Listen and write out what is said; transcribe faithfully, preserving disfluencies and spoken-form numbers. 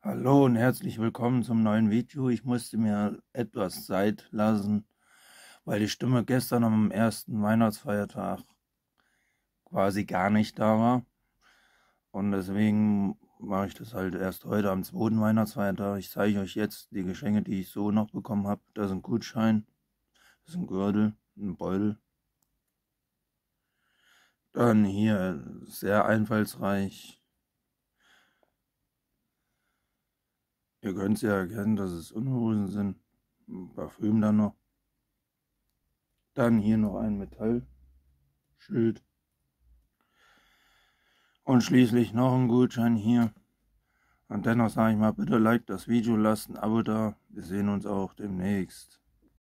Hallo und herzlich willkommen zum neuen Video. Ich musste mir etwas Zeit lassen, weil die Stimme gestern am ersten Weihnachtsfeiertag quasi gar nicht da war. Und deswegen mache ich das halt erst heute am zweiten Weihnachtsfeiertag. Ich zeige euch jetzt die Geschenke, die ich so noch bekommen habe. Das ist ein Gutschein, das ist ein Gürtel, ein Beutel. Dann hier sehr einfallsreich. Ihr könnt es ja erkennen, dass es Unterhosen sind. Ein Parfüm dann noch. Dann hier noch ein Metallschild. Und schließlich noch ein Gutschein hier. Und dennoch sage ich mal, bitte like das Video, lasst ein Abo da. Wir sehen uns auch demnächst.